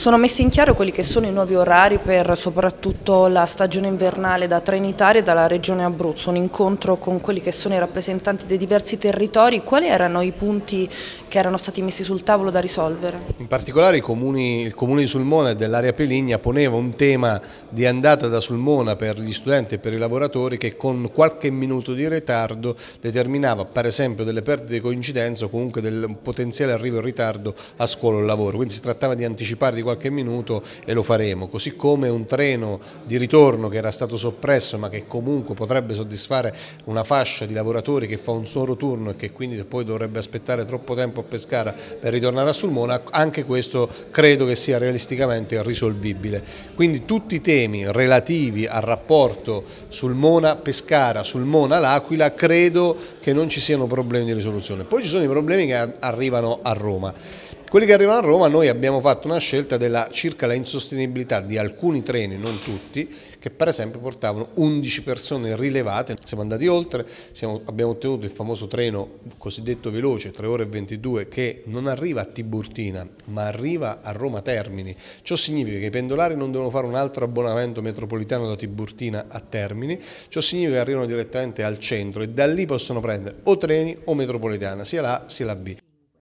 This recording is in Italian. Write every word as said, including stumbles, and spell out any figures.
Sono messi in chiaro quelli che sono i nuovi orari per soprattutto la stagione invernale da Trenitalia e dalla Regione Abruzzo, un incontro con quelli che sono i rappresentanti dei diversi territori. Quali erano i punti che erano stati messi sul tavolo da risolvere? In particolare i comuni, il comune di Sulmona e dell'area Peligna poneva un tema di andata da Sulmona per gli studenti e per i lavoratori che con qualche minuto di ritardo determinava per esempio delle perdite di coincidenza o comunque del potenziale arrivo in ritardo a scuola o lavoro, quindi si trattava di anticipare di qualche minuto e lo faremo, così come un treno di ritorno che era stato soppresso ma che comunque potrebbe soddisfare una fascia di lavoratori che fa un solo turno e che quindi poi dovrebbe aspettare troppo tempo a Pescara per ritornare a Sulmona, anche questo credo che sia realisticamente risolvibile. Quindi tutti i temi relativi al rapporto Sulmona-Pescara, Sulmona-L'Aquila credo che non ci siano problemi di risoluzione. Poi ci sono i problemi che arrivano a Roma. Quelli che arrivano a Roma noi abbiamo fatto una scelta della, circa la insostenibilità di alcuni treni, non tutti, che per esempio portavano undici persone rilevate. Siamo andati oltre, siamo, abbiamo ottenuto il famoso treno cosiddetto veloce, tre ore e ventidue, che non arriva a Tiburtina ma arriva a Roma Termini. Ciò significa che i pendolari non devono fare un altro abbonamento metropolitano da Tiburtina a Termini, ciò significa che arrivano direttamente al centro e da lì possono prendere o treni o metropolitana, sia la A sia la B.